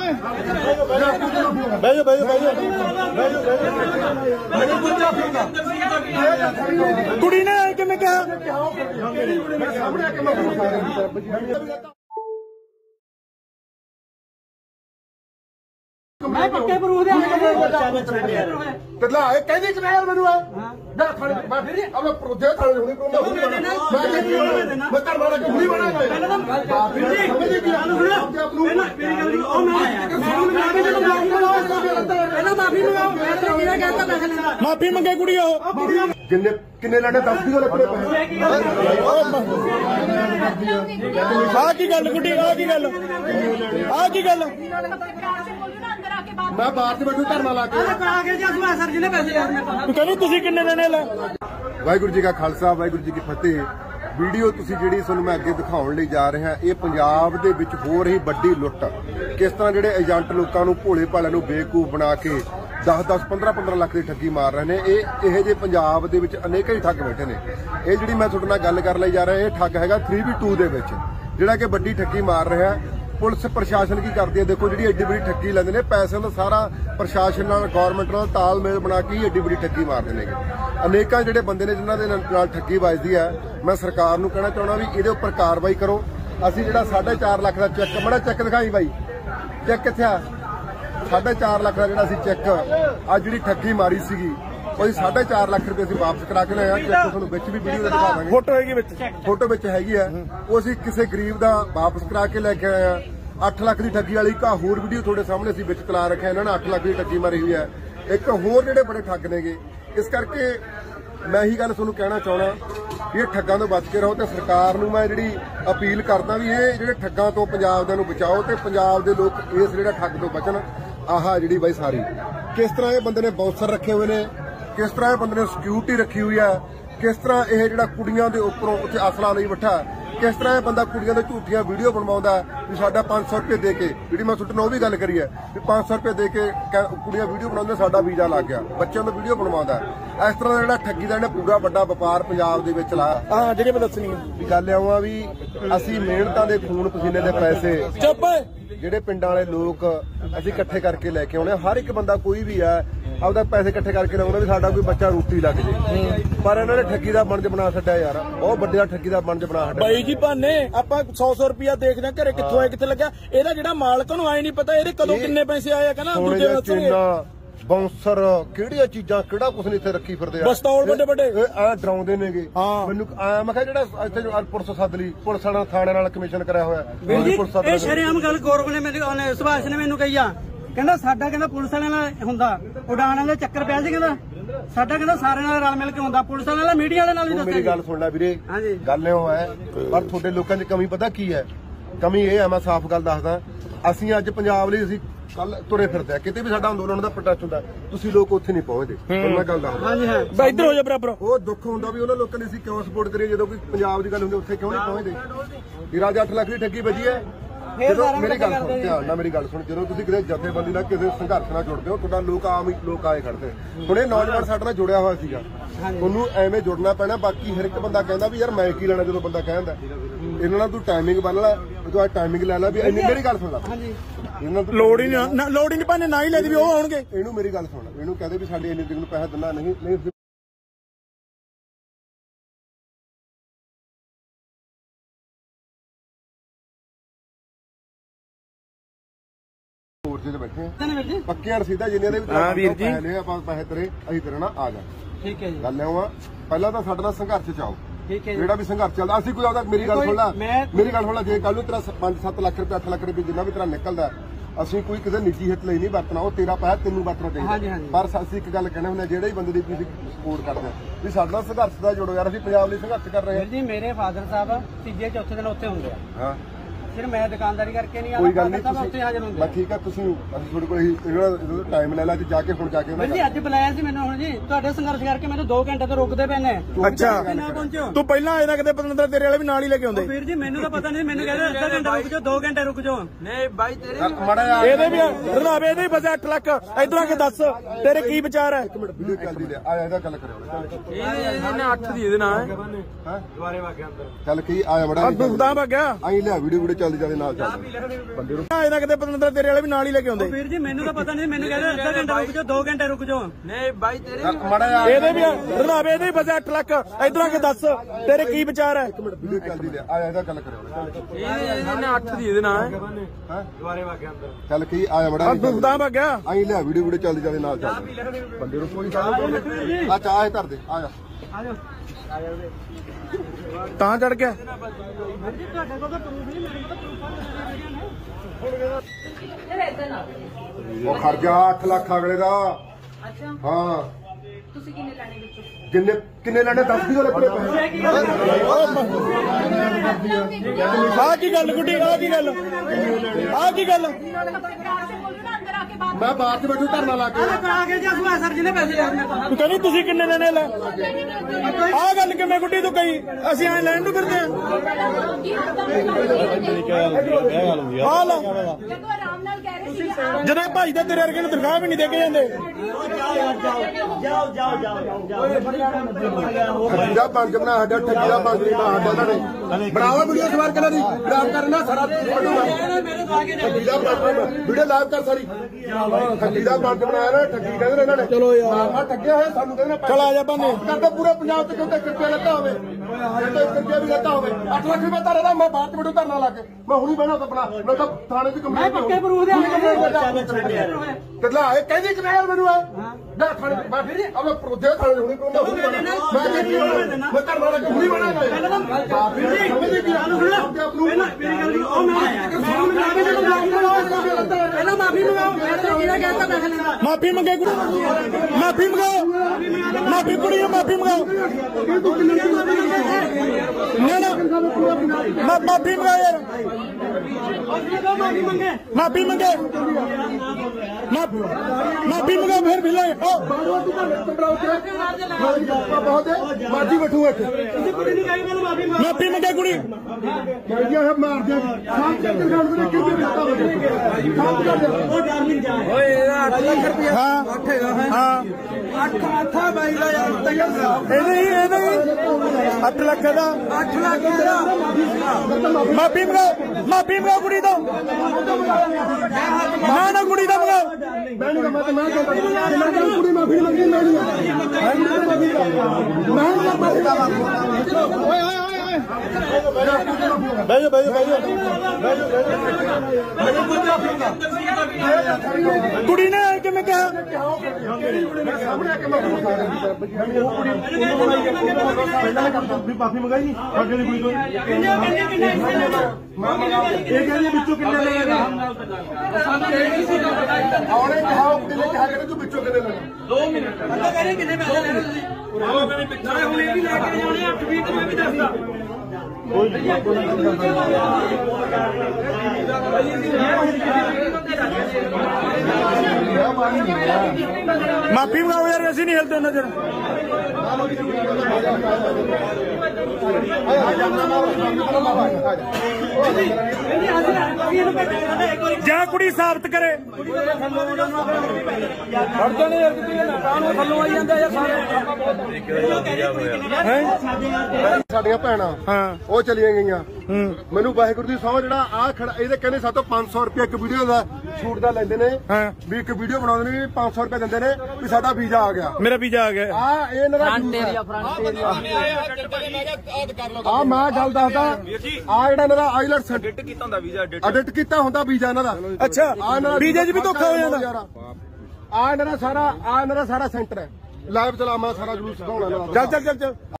कुड़ी ने किवें कहा मैं पक्के प्रूफ दे कहनी कि यार मैनू माफी मंगे कुड़ी किन्ने लैने 10 किलो लगने आ की गल गुड्डी आ की गल मैं बाहर से बैठू धरना ला के कहनी तुसीं किन्ने लेने ला। वाहिगुरू जी का खालसा वाहिगुरू जी की फतेह। वीडियो तुसीं जिहड़ी तुहानूं मैं अगे दिखाउण लई जा रहा ये पंजाब दे विच हो रही वड्डी लुੱਟ किस तरह जिहड़े एजेंट लोकां नूं भोले भाले नूं बेवकूफ बना के 10-10 15-15 लाख की ठगी मार रहे हैं। ये जे पंजाब दे विच अनेक ही ठग बैठे ने। ये जिहड़ी मैं तुहाडे नाल गल कर लई जा रहा ये ठग हैगा 3v2 दे विच जिहड़ा कि वड्डी ठगी मार रहा है। पुलिस प्रशासन की करती है देखो जी एड्डी बड़ी ठगी लेंदे ने पैसों का सारा प्रशासन गौरमेंट नाल तालमेल बना के ही एड्डी बड़ी ठगी मारते हैं। अनेकों जिहड़े बंदे ने जिन्हां दे नाल ठगी वजदी है मैं सरकार नूं कहना चाहुंदा भी इहदे उपर कार्रवाई करो। असीं जिहड़ा 4.5 लाख का चैक बड़ा चैक दिखाई बाई चैक कित्थे आ 4.5 लाख का जिहड़ा असीं चैक अज जिहड़ी ठगी मारी सीगी कोई 4.5 लाख रुपए असीं वापस करा के लाए चैक तुहानूं विच भी वीडियो दिखा दांगे फोटो विच हैगी है वो असीं किसी गरीब दा वापस करा के लैके आए हैं। 8 लाख की ठगी वाली एक होर वीडियो थोड़े सामने असीं विच चला रखा इन्होंने 8 लाख की ठगी मारी हुई है। एक होर जिहड़े बड़े ठग नेगे इस करके मैं ही गल तुहानूं कहना चाहना भी ठगां तो बच के रहो तो सरकार नूं मैं जिहड़ी अपील करदा भी ये जिहड़े ठगां तो पंजाब दे नूं बचाओ ते पंजाब दे लोक इस जिहड़ा ठग तो बचन। आह जिहड़ी बाई सारी किस तरह ये बंदे ने बाउंसर रखे हुए ने किस तरह बंदे ने सिक्योरिटी रखी हुई है किस तरह यह जिहड़ा कुड़ियां दे उपरों उत्थे असला नहीं बैठा किस तरह यह बंदा कुड़ियां दे झूठियां वीडियो बनवाउंदा भी साडा 500 रुपये दे के जिहड़ी मैं तुहाडे नाल ओह भी गल करी है भी 500 रुपये दे के कुड़ियां वीडियो बनाउंदे साडा वीजा लग गया बच्चों दा वीडियो बनवाउंदा। इस तरह दा जिहड़ा ठगी दा इहने पूरा वड्डा व्यापार पंजाब दे विच लाया। हां जिहड़ी मैं दसनी गल आवां भी असीं मिहनतां दे खून पसीने दे पैसे चुप ਜਿਹੜੇ ਪਿੰਡਾਂ ਵਾਲੇ ਲੋਕ ਅਸੀਂ ਇਕੱਠੇ ਕਰਕੇ ਲੈ ਕੇ ਆਉਣੇ ਹਰ ਇੱਕ ਬੰਦਾ ਕੋਈ ਵੀ ਹੈ ਆਪਦਾ ਪੈਸੇ ਇਕੱਠੇ ਕਰਕੇ ਲਾਉਣਾ ਵੀ ਸਾਡਾ ਕੋਈ ਬੱਚਾ ਰੋਟੀ ਲੱਗ ਜੇ ਪਰ ਇਹਨਾਂ ਨੇ ਠੱਗੀ ਦਾ ਬਣਜ ਬਣਾ ਛੱਡਿਆ ਯਾਰ ਬਹੁਤ ਵੱਡਾ ਠੱਗੀ ਦਾ ਬਣਜ ਬਣਾ ਛੱਡਿਆ। ਬਾਈ ਜੀ ਭਾਨੇ ਆਪਾਂ 100 ਰੁਪਿਆ ਦੇਖਦੇ ਆ ਘਰੇ ਕਿੱਥੋਂ ਆਇਆ ਕਿੱਥੇ ਲੱਗਿਆ ਇਹਦਾ ਜਿਹੜਾ ਮਾਲਕ ਨੂੰ ਆਏ ਨਹੀਂ ਪਤਾ ਇਹਦੇ ਕਦੋਂ ਕਿੰਨੇ ਪੈਸੇ ਆਏ ਆ ਕਹਿੰਦਾ ਦੂਜੇ ਪਾਸੇ ਬਾਉਂਸਰ ਕਿਹੜੀਆਂ ਚੀਜ਼ਾਂ ਕਿਹੜਾ ਕੁਛ ਨਹੀਂ ਇੱਥੇ ਰੱਖੀ ਫਿਰਦੇ ਆ ਬਸਤੌਲ ਵੱਡੇ ਵੱਡੇ ਐ ਡਰਾਉਂਦੇ ਨੇਗੇ ਮੈਨੂੰ ਮੈਂ ਕਿਹਾ ਜਿਹੜਾ ਇੱਥੇ ਪੁਲਿਸ ਸੱਦ ਲਈ ਪੁਲਿਸ ਵਾਲਾ ਥਾਣੇ ਨਾਲ ਕਮਿਸ਼ਨ ਕਰਿਆ ਹੋਇਆ ਇਹ ਸ਼ਰੇਆਮ ਗੱਲ ਗੌਰਵ ਨੇ ਮੈਨੂੰ ਸੁਭਾਸ਼ ਨੇ ਮੈਨੂੰ ਕਹੀ ਆ ਕਹਿੰਦਾ ਸਾਡਾ ਕਹਿੰਦਾ ਪੁਲਿਸ ਵਾਲਿਆਂ ਨਾਲ ਹੁੰਦਾ ਉਡਾਣ ਵਾਲੇ ਚੱਕਰ ਪਿਆ ਸੀ ਕਹਿੰਦਾ ਸਾਡਾ ਕਹਿੰਦਾ ਸਾਰਿਆਂ ਨਾਲ ਰਲ ਮਿਲ ਕੇ ਹੁੰਦਾ ਪੁਲਿਸ ਵਾਲਿਆਂ ਨਾਲ ਮੀਡੀਆ ਵਾਲੇ ਨਾਲ ਵੀ ਦੱਸਿਆ। ਮੇਰੀ ਗੱਲ ਸੁਣ ਲੈ ਵੀਰੇ ਗੱਲ ਇਹੋ ਹੈ ਪਰ ਤੁਹਾਡੇ ਲੋਕਾਂ ਦੀ ਕਮੀ ਪਤਾ ਕੀ ਹੈ ਕਮੀ ਇਹ ਹੈ ਮੈਂ ਸਾਫ਼ ਗੱਲ ਦੱਸਦਾ ਅਸੀਂ ਅੱਜ ਪੰਜਾਬ ਲਈ ਅਸੀਂ ਕੱਲ ਤੁਰੇ ਫਿਰਦੇ ਆ ਕਿਤੇ ਵੀ ਸਾਡਾ ਅੰਦੋਲਨ ਦਾ ਪ੍ਰੋਟੈਸਟ ਹੁੰਦਾ ਤੁਸੀਂ ਲੋਕ ਉੱਥੇ ਨਹੀਂ ਪਹੁੰਚਦੇ ਮੈਂ ਗੱਲ ਦੱਸਦਾ। ਹਾਂਜੀ ਹਾਂ ਬਈ ਇੱਧਰ ਹੋ ਜਾ ਬਰਾਬਰ ਉਹ ਦੁੱਖ ਹੁੰਦਾ ਵੀ ਉਹਨਾਂ ਲੋਕਾਂ ਨੇ ਅਸੀਂ ਕਿਉਂ ਸਪੋਰਟ ਕਰੀਏ ਜਦੋਂ ਕੋਈ ਪੰਜਾਬ ਦੀ ਗੱਲ ਹੁੰਦੀ ਉੱਥੇ ਕਿਉਂ ਨਹੀਂ ਪਹੁੰਚਦੇ। ਇਹ ਰਾਜ 8 ਲੱਖ ਦੀ ਠੱਗੀ ਵੱਜੀ ਹੈ ਜਦੋਂ ਮੇਰੀ ਗੱਲ ਸੁਣ ਧਿਆਨ ਨਾਲ ਮੇਰੀ ਗੱਲ ਸੁਣ ਜਦੋਂ ਤੁਸੀਂ ਕਿਤੇ ਜਥੇਬੰਦੀ ਨਾਲ ਕਿਸੇ ਸੰਘਰਸ਼ ਨਾਲ ਜੁੜਦੇ ਹੋ ਤੁਹਾਡਾ ਲੋਕ ਆਮ ਹੀ ਲੋਕ ਆਏ ਖੜਦੇ ਹੁਣ ਇਹ ਨੌਜਵਾਨ ਸਾਡੇ ਨਾਲ ਜੁੜਿਆ ਹੋਇਆ ਸੀਗਾ ਤੁਹਾਨੂੰ ਐਵੇਂ ਜੁੜਨਾ ਪੈਣਾ ਬਾਕੀ ਹਰ ਇੱਕ ਬੰਦਾ ਕਹਿੰਦਾ ਵੀ ਯਾਰ ਮੈਂ ਕੀ ਲੈਣਾ ਜਦੋਂ ਬੰਦਾ ਕਹਿੰਦਾ ਇਹਨਾਂ ਨਾਲ ਤੂੰ ਟਾਈਮਿੰਗ ਬੰਨ ਲੈ ਤੂੰ ਟਾਈਮਿੰਗ ਲੈ ਲੈ ਵੀ ਇੰਨੀ ਮੇਰੀ ਗੱਲ ਸੁਣ ਲੈ ਲੋੜ ਹੀ ਨਹੀਂ ਭਾਵੇਂ ਨਾ ਹੀ ਲੈ ਦੇ ਵੀ ਉਹ ਆਉਣਗੇ ਇਹਨੂੰ ਮੇਰੀ ਗੱਲ ਸੁਣ ਇਹਨੂੰ ਕਹਦੇ ਵੀ ਸਾਡੇ ਇੰਨੀ ਦਿਨ ਨੂੰ ਪੈਸਾ ਦਿੰਦਾ ਨਹੀਂ ਮੋਰਚੇ ਤੇ ਬੈਠੇ ਆ ਪੱਕੀਆਂ ਰਸੀਦਾਂ ਜਿੰਨੀਆਂ ਦੇ ਵੀ ਪੈਸੇ ਆਪਾਂ ਪੈਸੇ ਤੇਰੇ ਅਸੀਂ ਤੇਰੇ ਨਾਲ ਆ ਜਾ ਠੀਕ ਹੈ ਜੀ ਗੱਲ ਆਵਾਂ ਪਹਿਲਾਂ ਤਾਂ ਸਾਡੇ ਨਾਲ ਸੰਘਰਸ਼ ਚ ਆਓ ਜਿਹੜਾ ਵੀ ਸੰਘਰਸ਼ ਚੱਲਦਾ ਅਸੀਂ ਕੋਈ ਆਉਂਦਾ ਮੇਰੀ ਗੱਲ ਸੁਣ ਲੈ ਜੇ ਕੱਲ ਨੂੰ ਤੇਰਾ 5-7 ਲੱਖ ਰੁਪਏ 8 ਲੱਖ ਰੁਪਏ ਜਿੰਨਾ ਵੀ ਤੇਰਾ ਨਿਕਲਦਾ ਅਸੀਂ ਕੋਈ ਕਿਸੇ ਨਿੱਜੀ ਹਿੱਤ ਲਈ ਨਹੀਂ ਵਰਤਣਾ ਉਹ ਤੇਰਾ ਪੈਸਾ ਤੈਨੂੰ ਵਰਤਣਾ ਚਾਹੀਦਾ ਪਰ ਅਸੀਂ ਇੱਕ ਗੱਲ ਕਹਿੰਦੇ ਹੁੰਦੇ ਜਿਹੜੇ ਬੰਦੇ ਦੀ ਤੁਸੀਂ ਸਪੋਰਟ ਕਰਦੇ ਵੀ ਸਾਡਾ ਸੰਘਰਸ਼ ਦਾ ਜੋੜੋ ਯਾਰ ਅਸੀਂ ਪੰਜਾਬ ਲਈ ਸੰਘਰਸ਼ ਕਰ ਰਹੇ ਹਾਂ ਜੀ। ਮੇਰੇ ਫਾਦਰ ਸਾਹਿਬ ਤੀਜੇ ਚੌਥੇ ਦਿਨ ਉੱਥੇ ਹੁੰਦੇ ਆ ਹਾਂ ਫਿਰ ਮੈਂ ਦੁਕਾਨਦਾਰੀ ਕਰਕੇ ਨਹੀਂ ਕੋਈ ਗੱਲ ਨਹੀਂ ਉੱਥੇ ਹਾਜ਼ਰ ਹੁੰਦੇ ਬਸ ਠੀਕ ਆ ਤੁਸੀਂ ਅਸੀਂ ਤੁਹਾਡੇ ਕੋਲ ਜਿਹੜਾ ਟਾਈਮ ਲੈ ਲਾ ਜੀ ਜਾ ਕੇ ਹੁਣ ਜਾ ਕੇ ਜੀ ਅੱਜ ਬੁਲਾਇਆ ਸੀ ਮੈਨੂੰ ਹੁਣ ਜੀ ਤੁਹਾਡੇ ਸੰਘਰਸ਼ ਕਰਕੇ ਮੈਨੂੰ 2 ਘੰਟੇ ਤੋਂ ਰੁਕਦੇ ਪਏ ਨੇ। ਅੱਛਾ ਤੂੰ ਪਹਿਲਾਂ ਆਇਆ ਕਿਤੇ ਪਤੰਦਰ ਤੇਰੇ ਵਾਲੇ ਵੀ ਨਾਲ ਹੀ ਲੈ ਕੇ ਆਉਂਦੇ ਫਿਰ ਜੀ ਮੈਨੂੰ ਤਾਂ ਪਤਾ ਨਹੀਂ ਮੈਨੂੰ ਕਹਿੰਦੇ ਅੱਧਾ ਘੰਟਾ ਰੁਕ ਜਾਓ 2 ਘੰਟੇ ਰੁਕ ਜਾਓ ਨਹੀਂ ਬਾਈ ਤੇਰੇ ਇਹਦੇ ਵੀ ਰਣਾਵੇ ਇਹਦੇ ਵੀ ਬਸ 8 ਲੱਖ ਇਧਰੋਂ ਆ ਕੇ ਦੱਸ ਤੇਰੇ ਕੀ ਵਿਚਾਰ ਹੈ। ਇੱਕ ਮਿੰਟ ਵੀਡੀਓ ਚੱਲਦੀ ਲੈ ਆ ਇਹਦਾ ਗੱਲ ਕਰਿਓ ਇਹਨੇ 8 ਦੀ ਇਹਦੇ ਨਾਲ ਹੈ ਦੁਬਾਰੇ ਵਗ ਗਿਆ ਅੰਦਰ ਚੱਲ ਕੀ ਆਇਆ ਬੜਾ ਦੁਖਦਾ ਵਗ ਗਿਆ ਆਈ ਲੈ ਵੀਡੀਓ ਚੱਲ ਚੱਲਦੀ ਜਾਂਦੇ ਨਾਲ ਚੱਲਦੇ ਬੰਦੇ ਨੂੰ ਇਹਦਾ ਕਿਤੇ ਪਤੰਦਰ ਤੇਰੇ ਵਾਲੇ ਵੀ ਨਾਲ ਹੀ ਲੈ ਕੇ ਆਉਂਦੇ। ਵੀਰ ਜੀ ਮੈਨੂੰ ਤਾਂ ਪਤਾ ਨਹੀਂ, ਮੈਨੂੰ ਕਹਿੰਦੇ ਅੱਧਾ ਘੰਟਾ ਰੁਕ ਜਾਓ, 2 ਘੰਟੇ ਰੁਕ ਜਾਓ। ਨਹੀਂ ਬਾਈ ਤੇਰੇ ਮਾੜਾ ਇਹਦੇ ਵੀ ਰੰਧਾਵੇ ਇਹਦੇ ਵੀ ਫਸਿਆ 8 ਲੱਖ। ਇਧਰ ਆ ਕੇ ਦੱਸ ਤੇਰੇ ਕੀ ਵਿਚਾਰ ਹੈ? ਇੱਕ ਮਿੰਟ ਵੀਡੀਓ ਚੱਲਦੀ ਲੈ ਆ ਇਹਦਾ ਗੱਲ ਕਰਿਓ। ਇਹਨੇ 8 ਦੀ ਇਹਦੇ ਨਾਲ ਹੈ ਦੁਬਾਰੇ ਵਾਗਿਆ ਅੰਦਰ ਚੱਲ ਕੀ ਆਇਆ ਮੜਾ ਦੁਖਦਾ ਵਗਿਆ ਆਈ ਲੈ ਵੀਡੀਓ ਚੱਲਦੀ ਜਾਂਦੇ ਨਾਲ ਚੱਲਦੇ ਬੰਦੇ ਨੂੰ ਕੋਈ ਆ ਚਾਹ ਇਹ ਧਰ ਦੇ ਆ ਜਾ ਤਾਂ ਚੜ ਗਿਆ। ਉਹ ਖਰਚਾ 8 ਲੱਖ ਅਗਲੇ ਦਾ। ਅੱਛਾ ਹਾਂ ਤੁਸੀਂ ਕਿੰਨੇ ਲੈਣੇ ਵਿੱਚੋਂ? ਕਿੰਨੇ ਲੈਣੇ 10 ਕਿਲੋ ਲੱਗੇ ਪੈਸੇ। ਆ ਕੀ ਗੱਲ ਗੁੱਡੀ? ਆ ਕੀ ਗੱਲ? ਆ ਕੀ ਗੱਲ? ਮੈਂ ਬਾਹਰ ਚ ਬੈਠੂ ਧਰਨਾ ਲਾ ਕੇ ਕਰਾ ਕੇ ਜਾ ਸਰ ਜਿਹਨੇ ਪੈਸੇ ਲੈਣੇ ਮੇਰੇ ਤੋਂ। ਤੂੰ ਕਹਿੰਦੀ ਤੁਸੀਂ ਕਿੰਨੇ ਲੈਣੇ ਲੈ? ਆ ਗੱਲ ਕਿਵੇਂ ਗੁੱਡੀ ਤੂੰ ਕਹੀ? ਅਸੀਂ ਐ ਲੈਣ ਨੂੰ ਫਿਰਦੇ ਆ। ਆ ਲੈ ਜਦੋਂ ਆਰਾਮ ਨਾਲ ਕਹਿ ਰਹੇ ਸੀ ਜਦੋਂ ਭਾਈ ਦਾ ਤੇਰੇ ਵਰਗੇ ਨੂੰ ਤਨਖਾਹ ਵੀ ਨਹੀਂ ਦੇ ਕੇ ਜਾਂਦੇ। ਠੱਗੀ ਦਾ ਪੰਜ ਬਣਾ ਸਾਡਾ ਠੱਗੀ ਦਾ ਪੰਜ ਨਹੀਂ ਸਾਡਾ ਇਹਨਾਂ ਨੇ ਬਣਾਵਾ ਵੀਡੀਓ ਸਵਾਰ ਕਰਾਂ ਦੀ ਖਰਾਬ ਕਰਨਾ ਸਾਰਾ ਠੱਗੀ ਦਾ ਪੰਜ ਵੀਡੀਓ ਲਾਈਵ ਕਰ ਸਾਰੀ ਠੱਗੀ ਦਾ ਪੰਜ ਬਣਾਇਆ ਨਾ ਠੱਗੀ ਕਹਿੰਦੇ ਨੇ ਇਹਨਾਂ ਨੇ। ਚਲੋ ਯਾਰ ਮਾਂ ਠੱਗਿਆ ਹੋਇਆ ਸਾਨੂੰ ਕਹਿੰਦੇ ਨੇ ਚਲ ਆ ਜਾ ਬਾਨੇ ਕਰਦੇ ਪੂਰੇ ਪੰਜਾਬ ਚ ਕਿਉਂਕਿ ਕਿੱਥੇ ਲੱਗਾ ਹੋਵੇ ਕਿਤੇ ਕਿੱਥੇ ਵੀ ਲੱਗਾ ਹੋਵੇ 8 ਲੱਖ ਰੁਪਏ ਤਾਂ ਰਦਾ ਮੈਂ ਬਾਅਦ ਚ ਵੀਡੀਓ ਧਰਨਾ ਲਾ ਕੇ ਮੈਂ ਹੁਣੀ ਬਹਿਣਾ ਤਾਂ ਬਣਾ ਮੈਂ ਤਾਂ ਥਾਣੇ ਦੀ ਕੰਪਲੇਂਟ ਪੱਕੇ ਪ੍ਰੂਫ ਦੇ ਕਿੱਲਾ ਇਹ ਕਹਿੰਦੀ ਕਿ ਯਾਰ ਮੈਨੂੰ ਹੈ ਨਾ ਥਾਣੇ ਮੈਂ ਫਿਰ ਅਬ ਪ੍ਰੋਜੇ ਥਾਣੇ ਹੁਣੀ ਮੈਂ ਹੁਣੀ ਬਣਾ ਮੈਂ ਧਰਨਾ ਲਾ ਕੇ ਹੁਣੀ ਬਣਾ ਬਾਪੀ ਜੀ ਸਮਝਦੇ ਕੀ ਆਨੂੰ ਸੁਣ ਮੇਰੀ ਗੱਲ ਉਹ ਪਹਿਲਾਂ ਮਾਫੀ ਮੰਗਾਓ। ਮੈਂ ਤਾਂ ਕਿਹੜਾ ਕਹਿੰਦਾ ਪੈਸੇ ਲੈਣਾ। ਮਾਫੀ ਮੰਗੇ ਮਾਫੀ ਮੰਗਾਓ। ਮਾਫੀ ਕੁੜੀ ਮਾਫੀ ਮੰਗਾਓ। ਨਾ ਨਾ ਮਾਫੀ ਮੰਗਾ ਯਾਰ ਮਾਫੀ ਮੰਗੇ ਮਾਫੀ ਮੰਗੇ ਮਾਫੀ ਮੰਗਾ ਫਿਰ ਵੀ ਲੈ ਬਹੁਤ ਮਾਜੀ ਬੈਠੂ ਇੱਥੇ ਤੁਸੀਂ ਕੁੜੀ ਨੂੰ ਕਹੀ ਮੈਨੂੰ ਮਾਫੀ ਮੰਗੋ। ਮਾਫੀ ਮੰਗੇ ਕੁੜੀ ਕਹਿੰਦੀਆਂ ਹੈ ਮਾਰ ਦਿਆ ਸਾਹ ਤੇ ਦਿਖਾਉਣ ਦੇ ਕਿਉਂ ਦਿੱਤਾ ਉਹ ਡਾਰਲਿੰਗ ਜਾਏ ਓਏ ਇਹਦਾ 8 ਲੱਖ ਰੁਪਏ ਹਾਂ ਹਾਂ 8 ਮਾਥਾ ਬਾਈ ਦਾ ਯਾਰ ਇਹਦੇ 8 ਲੱਖ ਦਾ 8 ਲੱਖ ਦਾ ਮਾਫੀ ਮੰਗਾਓ ਕੁੜੀ ਤੋਂ ਨਾ ਕੁੜੀ ਦਾ ਮੰਗਾਓ। ਮੈਂ ਨਹੀਂ ਮੈਂ ਕਹਿੰਦਾ ਕੁੜੀ ਮਾਫੀ ਮੰਗੀ ਮੈਂ ਨਹੀਂ ਓਏ ਓਏ ਓਏ ਬਹਿ ਜਾ ਕੁੜੀ ਨੇ ਕਿਵੇਂ ਕਿਹਾ? ਮਾਫੀ ਮੰਗਾਈ ਨਹੀਂ ਸਾਡੇ ਦੀ ਕੁੜੀ ਤੋਂ ਇਹ ਕਹਿੰਦੇ ਵਿੱਚੋਂ ਕਿੰਨੇ ਲੈਣੇ ਆਉਣੇ ਕਹਾ ਕੁੜੀ ਨੇ ਕਿਹਾ ਕਿ ਤੂੰ ਵਿੱਚੋਂ ਕਿੰਨੇ ਲੈਣਾ 2 ਮਿੰਟ ਅੱਧਾ ਕਹਿੰਦੇ ਕਿੰਨੇ ਪੈਸੇ ਲੈਣੇ ਤੁਸੀਂ ਨਾਲੇ ਹੁਣ ਇਹ ਵੀ ਲੈ ਕੇ ਜਾਣੇ 8 ਵੀਕ ਮੈਂ ਵੀ ਦੱਸਦਾ। ਮਾਫੀ ਮੰਗਾਓ ਯਾਰ ਅਸੀਂ ਨਹੀਂ ਹਿਲਦੇ ਉਹਨਾਂ ਚਿਰ। ਜਾਂ ਕੁੜੀ ਸਾਬਤ ਕਰੇ। ਸਾਡੀਆਂ ਭੈਣਾਂ ਹਾਂ ਉਹ ਚਲੀਆਂ ਗਈਆਂ ਮੈਨੂੰ ਵਾਹਿਗੁਰੂ ਦੀ ਸਹੁੰ ਜਿਹੜਾ ਆ ਖੜਾ ਇਹਦੇ ਕਹਿੰਦੇ ਸਾਤੋਂ 500 ਰੁਪਏ ਇੱਕ ਵੀਡੀਓ ਦਾ ਸ਼ੂਟ ਦਾ ਲੈਂਦੇ ਨੇ ਹਾਂ ਵੀ ਇੱਕ ਵੀਡੀਓ ਬਣਾਉਂਦੇ ਨੇ 500 ਰੁਪਏ ਦਿੰਦੇ ਨੇ ਵੀ ਸਾਡਾ ਵੀਜ਼ਾ ਆ ਗਿਆ ਮੇਰਾ ਵੀਜ਼ਾ ਆ ਗਿਆ। ਆ ਇਹ ਇਹਨਾਂ ਦਾ ਆ ਮੈਂ ਗੱਲ ਦੱਸਦਾ ਆ ਜਿਹੜਾ ਇਹਨਾਂ ਦਾ ਆਈਲੈਟਸ ਐਡਿਟ ਕੀਤਾ ਹੁੰਦਾ ਵੀਜ਼ਾ ਐਡਿਟ ਕੀਤਾ ਹੁੰਦਾ ਵੀਜ਼ਾ ਇਹਨਾਂ ਦਾ। ਅੱਛਾ ਵੀਜ਼ੇ 'ਚ ਵੀ ਧੋਖਾ ਹੋ ਜਾਂਦਾ। ਆ ਇਹਨਾਂ ਦਾ ਸਾਰਾ ਸੈਂਟਰ ਹੈ ਲਾਈਵ ਚਲਾ ਮੈਂ ਸਾਰਾ ਜਲੂਸ ਦਿਖਾਉਣਾ ਇਹਨਾਂ ਦਾ। ਚੱਲ